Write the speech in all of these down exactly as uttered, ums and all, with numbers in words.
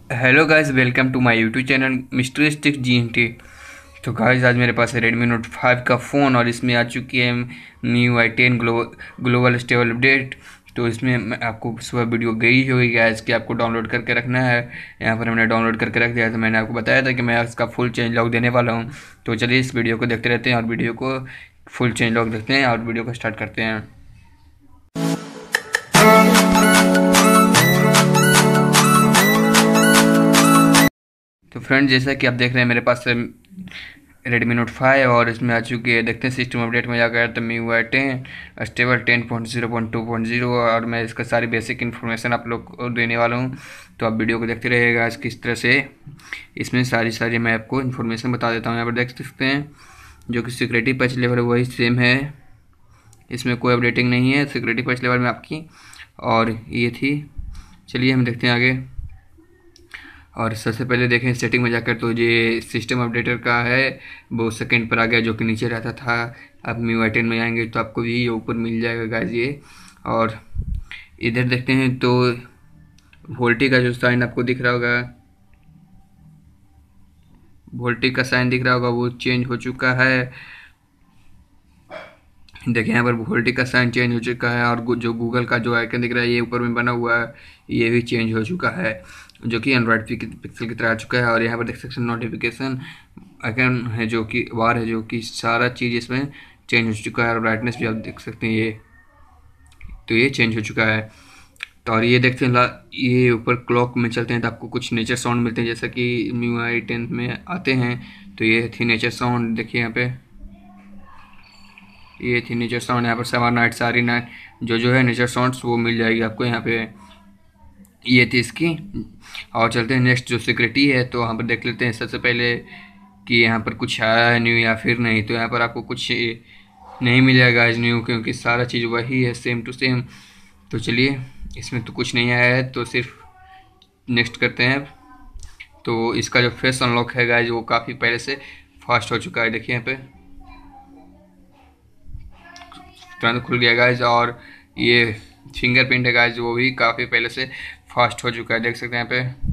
Hello guys, welcome to my YouTube channel mister stick G N T. तो guys, आज मेरे पास है रेडमी नोट फाइव का फ़ोन और इसमें आ चुकी है new I ten global global stable update. तो इसमें मैं आपको सुबह वीडियो गई होगी गाइस कि आपको डाउनलोड करके रखना है। यहाँ पर हमने डाउनलोड करके रख दिया। तो मैंने आपको बताया था कि मैं इसका फुल चेंज लॉक देने वाला हूँ। तो चलिए इस वीडियो को देखते रहते हैं और वीडियो को फुल चेंज लॉक देखते हैं और वीडियो को स्टार्ट करते हैं। तो फ्रेंड, जैसा कि आप देख रहे हैं मेरे पास रेडमी नोट फाइव और इसमें आ चुकी है। देखते हैं सिस्टम अपडेट में जाकर तो मी हुआ है ten stable ten point zero point two point zero और मैं इसका सारी बेसिक इन्फॉर्मेशन आप लोग को देने वाला हूँ। तो आप वीडियो को देखते रहिएगा आज किस तरह से इसमें सारी सारी मैं आपको इन्फॉर्मेशन बता देता हूँ। यहाँ पर देख सकते हैं जो कि सिक्योरिटी पैच लेवल वही सेम है, इसमें कोई अपडेटिंग नहीं है सिक्योरिटी पैच लेवल में आपकी। और ये थी, चलिए हम देखते हैं आगे। और सबसे पहले देखें सेटिंग में जाकर तो ये सिस्टम अपडेटर का है, वो सेकंड पर आ गया जो कि नीचे रहता था। अब मी वाई टेन में आएंगे तो आपको भी ये ऊपर मिल जाएगा गाइस ये। और इधर देखते हैं तो वोल्टी का जो साइन आपको दिख रहा होगा, वोल्टी का साइन दिख रहा होगा वो चेंज हो चुका है। देखिए यहाँ पर वोल्टी का साइन चेंज हो चुका है और जो गूगल का जो आइकन दिख रहा है ये ऊपर में बना हुआ है ये भी चेंज हो चुका है, जो कि एंड्रॉयड पिक्सल की तरह आ चुका है। और यहाँ पर देख सकते हैं नोटिफिकेशन आइकन है जो कि वार है, जो कि सारा चीज़ इसमें चेंज हो चुका है। और ब्राइटनेस भी आप देख सकते हैं ये, तो ये चेंज हो चुका है। तो और ये देखते हैं ये ऊपर क्लॉक में चलते हैं तो आपको कुछ नेचर साउंड मिलते हैं जैसा कि एम यू आई टेन में आते हैं। तो ये थी नेचर साउंड, देखिए यहाँ पे ये थी नेचर साउंड। यहाँ पर सवा नाइट सारी नाइट जो जो है नेचर साउंड्स वो मिल जाएगी आपको यहाँ पे, ये थी इसकी। और चलते हैं नेक्स्ट जो सिक्योरिटी है तो यहाँ पर देख लेते हैं सबसे पहले कि यहाँ पर कुछ आया है न्यू या फिर नहीं। तो यहाँ पर आपको कुछ नहीं मिलेगा आज न्यू, क्योंकि सारा चीज़ वही है सेम टू सेम। तो चलिए इसमें तो कुछ नहीं आया है तो सिर्फ नेक्स्ट करते हैं। तो इसका जो फेस अनलॉक है गाइज वो काफ़ी पहले से फास्ट हो चुका है, देखिए यहाँ पे तुरंत खुल गया गाइज। और ये फिंगरप्रिंट है गाइज वो भी काफ़ी पहले से फास्ट हो चुका है, देख सकते हैं यहाँ पे,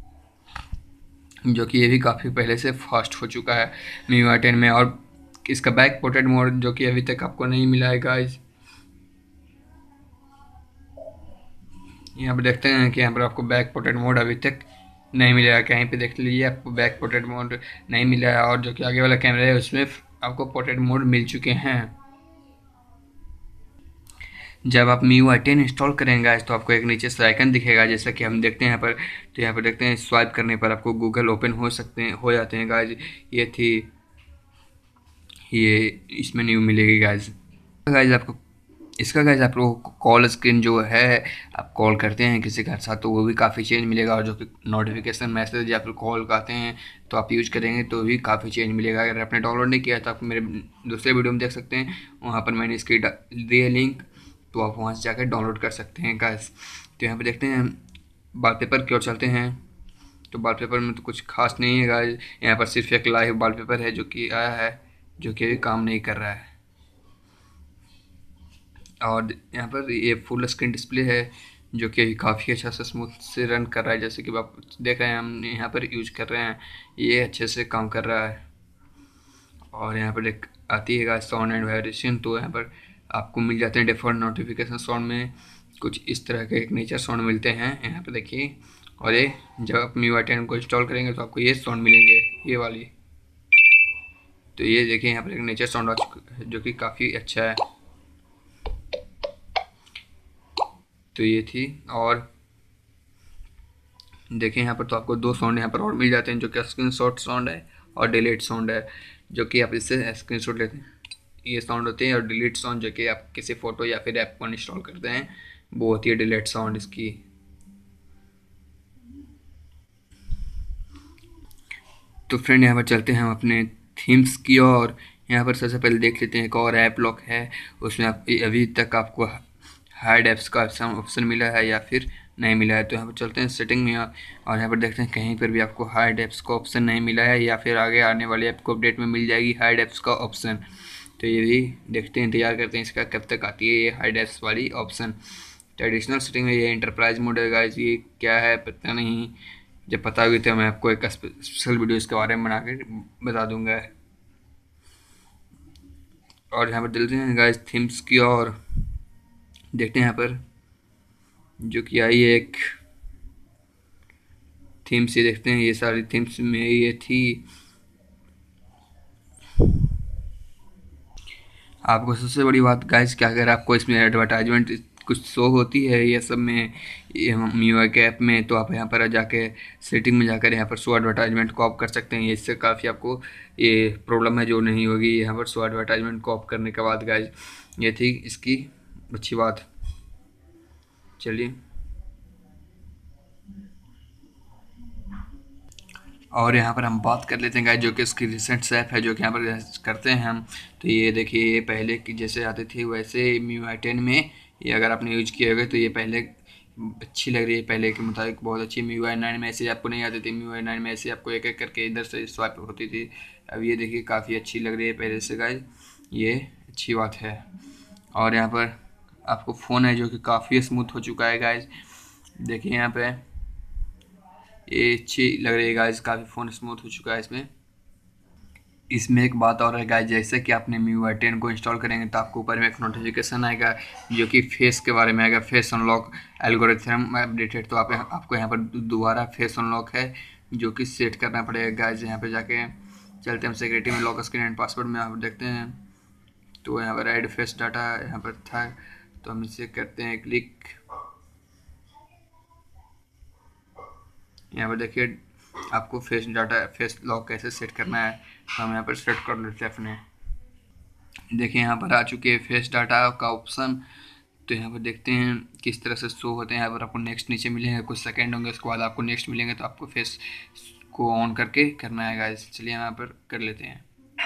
जो कि ये भी काफ़ी पहले से फास्ट हो चुका है मी यू आई टेन में। और इसका बैक पोर्ट्रेट मोड जो कि अभी तक आपको नहीं मिला है गाइज, यहाँ पर देखते हैं कि यहाँ पर आपको बैक पोर्ट्रेट मोड अभी तक नहीं मिलेगा। कहीं पे देख लीजिए आपको बैक पोर्ट्रेट मोड नहीं मिला है। और जो कि आगे वाला कैमरा है उसमें आपको पोर्ट्रेट मोड मिल चुके हैं। जब आप Mi U I ten install करेंगे तो आपको एक नीचे से आइकन दिखेगा जैसा कि हम देखते हैं यहाँ पर। तो यहाँ पर देखते हैं स्वाइप करने पर आपको गूगल ओपन हो सकते हैं हो जाते हैं गाइज। ये थी ये इसमें न्यू मिलेगी गाइज। गाइज आपको इसका गाइज आप लोगों को कॉल स्क्रीन जो है आप कॉल करते हैं किसी के साथ तो वो भी काफ़ी चेंज मिलेगा। और जो कि नोटिफिकेशन मैसेज या फिर कॉल करते हैं तो आप यूज करेंगे तो भी काफ़ी चेंज मिलेगा। अगर आपने डाउनलोड नहीं किया तो आप मेरे दूसरे वीडियो में देख सकते हैं, वहाँ पर मैंने इसकी दी है लिंक, तो आप वहाँ से जाकर डाउनलोड कर सकते हैं गाइस। तो यहाँ पे देखते हैं वॉलपेपर की ओर चलते हैं। तो वॉलपेपर में तो कुछ खास नहीं है गाइस, यहाँ पर सिर्फ एक लाइव वॉलपेपर है जो कि आया है, जो कि अभी काम नहीं कर रहा है। और यहाँ पर ये फुल स्क्रीन डिस्प्ले है जो कि काफ़ी अच्छा से स्मूथ से रन कर रहा है, जैसे कि आप देख रहे हैं हम यहाँ पर यूज कर रहे हैं, ये अच्छे से काम कर रहा है। और यहाँ पर एक आती है गाइस साउंड एंड वाइब्रेशन, तो यहाँ पर आपको मिल जाते हैं डिफॉल्ट नोटिफिकेशन साउंड में कुछ इस तरह के एक नेचर साउंड मिलते हैं यहाँ पे देखिए। और ये जब आप मी यू आई टेन को इंस्टॉल करेंगे तो आपको ये साउंड मिलेंगे ये वाली। तो ये देखिए यहाँ पर एक नेचर साउंड आ चुका है जो कि काफ़ी अच्छा है। तो ये थी। और देखिए यहाँ पर तो आपको दो साउंड यहाँ पर और मिल जाते हैं जो कि स्क्रीन शॉट साउंड है और डिलीट साउंड है, जो कि आप इससे स्क्रीन शॉट लेते हैं ये साउंड होती है। और डिलीट साउंड जो कि आप किसी फोटो या फिर ऐप को इंस्टॉल करते हैं वो होती है डिलीट साउंड इसकी। तो फ्रेंड यहाँ पर चलते हैं हम अपने थीम्स की और यहाँ पर सबसे पहले देख लेते हैं एक और ऐप लॉक है, उसमें आप अभी तक आपको हाइड ऐप्स का ऑप्शन मिला है या फिर नहीं मिला है। तो यहाँ पर चलते हैं सेटिंग में और यहाँ पर देखते हैं कहीं पर भी आपको हाइड ऐप्स का ऑप्शन नहीं मिला है या फिर आगे आने वाले ऐप को अपडेट में मिल जाएगी हाइड ऐप्स का ऑप्शन। तो ये भी देखते हैं इंतजार करते हैं इसका कब तक आती है ये हाइड ऐप्स वाली ऑप्शन। ट्रेडिशनल सेटिंग में ये इंटरप्राइज मोड है गाइस, ये क्या है पता नहीं, जब पता होगी तो मैं आपको एक स्पेशल वीडियो इसके बारे में बना के बता दूंगा। और यहाँ पर चलते हैं गाइस थीम्स की और देखते हैं यहाँ पर जो कि आई है एक थीम्स, ये देखते हैं ये सारी थीम्स में ये थी। आपको सबसे बड़ी बात गाइस क्या, अगर आपको इसमें एडवर्टाइजमेंट कुछ शो होती है ये सब में, ये म्यूआई के ऐप में, तो आप यहाँ पर जाके सेटिंग में जाकर यहाँ पर शो एडवर्टाइजमेंट को ऑफ कर सकते हैं। इससे काफ़ी आपको ये प्रॉब्लम है जो नहीं होगी यहाँ पर शो एडवर्टाइजमेंट को ऑफ करने के बाद गाइस। ये थी इसकी अच्छी बात। चलिए और यहाँ पर हम बात कर लेते हैं गाइस जो कि इसकी रिसेंट ऐप है जो कि यहाँ पर करते हैं हम। तो ये देखिए ये पहले की जैसे आती थी वैसे एम यू आई टेन में ये अगर आपने यूज किए होगा तो ये पहले अच्छी लग रही है, पहले के मुताबिक बहुत अच्छी। एम यू आई नाइन में ऐसे आपको नहीं आती थी, एम यू आई नाइन में ऐसे आपको एक एक करके इधर से स्वाइप होती थी। अब ये देखिए काफ़ी अच्छी लग रही है पहले से गाइस, ये अच्छी बात है। और यहाँ पर आपको फ़ोन है जो कि काफ़ी स्मूथ हो चुका है गाइस, देखिए यहाँ पे ये अच्छी लग रही है गाइस, काफ़ी फ़ोन स्मूथ हो चुका है इसमें। इसमें एक बात और है गाइस, जैसे कि आपने एम यू आई टेन को इंस्टॉल करेंगे तो आपको ऊपर में एक नोटिफिकेशन आएगा जो कि फेस के बारे में आएगा, फेस अनलॉक एल्गोरिथम अपडेटेड। तो आप आपको यहाँ पर दोबारा फेस अनलॉक है जो कि सेट करना पड़ेगा गाइस। यहाँ पे जाके चलते हैं सिक्योरिटी में, लॉक स्क्रीन एंड पासवर्ड में आप देखते हैं तो यहाँ पर ऐड फेस डाटा यहाँ पर था, तो हम इसे करते हैं क्लिक। यहाँ पर देखिए आपको फेस डाटा फेस लॉक कैसे सेट करना है, तो हम यहाँ पर सेट कर लेते हैं अपने। देखिए यहाँ पर आ चुके हैं फेस डाटा का ऑप्शन, तो यहाँ पर देखते हैं किस तरह से शो होते हैं। यहाँ पर आपको नेक्स्ट नीचे मिलेंगे, कुछ सेकंड होंगे उसके बाद आपको नेक्स्ट मिलेंगे, तो आपको फेस को ऑन करके करना है गाइस। चलिए यहाँ पर कर लेते हैं।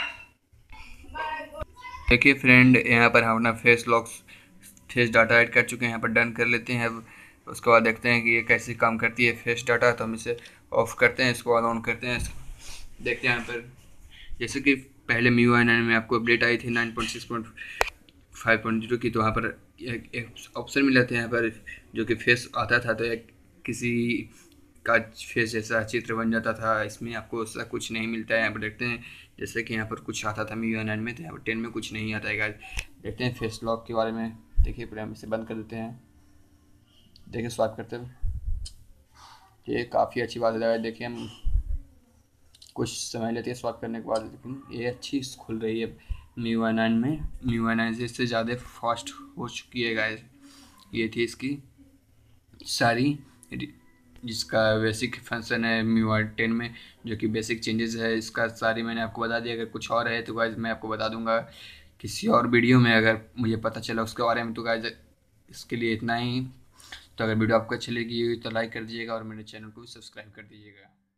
देखिए फ्रेंड यहाँ पर हम अपना face lock face data add कर चुके हैं, यहाँ पर डन कर लेते हैं। अब उसके बाद देखते हैं कि ये कैसे काम करती है फेस डाटा, तो हम इसे ऑफ करते हैं, इसको बाद ऑन करते हैं। देखते हैं यहाँ पर जैसे कि पहले एम यू आई नाइन में आपको अपडेट आई थी nine point six point five point zero की, तो वहाँ पर एक, एक ऑप्शन मिला था यहाँ पर जो कि फेस आता था, तो एक किसी का फेस जैसा चित्र बन जाता था। इसमें आपको ऐसा कुछ नहीं मिलता है। यहाँ पर देखते हैं जैसे कि यहाँ पर कुछ आता था एम यू आई नाइन में, तो यहाँ पर टेन में कुछ नहीं आता है गाइस। देखते हैं फेस लॉक के बारे में। देखिए पहले हम इसे बंद कर देते हैं, देखिए स्वाइप करते हुए ये काफ़ी अच्छी बात है। देखिए हम कुछ समय लेती है स्वाइप करने के बाद, लेकिन ये अच्छी खुल रही है एम यू आई नाइन में। एम यू आई नाइन से इससे ज़्यादा फास्ट हो चुकी है गाइस। ये थी इसकी सारी जिसका बेसिक फंक्शन है एम यू आई टेन में, जो कि बेसिक चेंजेस है इसका सारी मैंने आपको बता दिया। अगर कुछ और है तो गाइस मैं आपको बता दूंगा किसी और वीडियो में, अगर मुझे पता चला उसके बारे में। तो गाइस इसके लिए इतना ही। तो अगर वीडियो आपको अच्छी लगी तो लाइक कर दीजिएगा और मेरे चैनल को सब्सक्राइब कर दीजिएगा।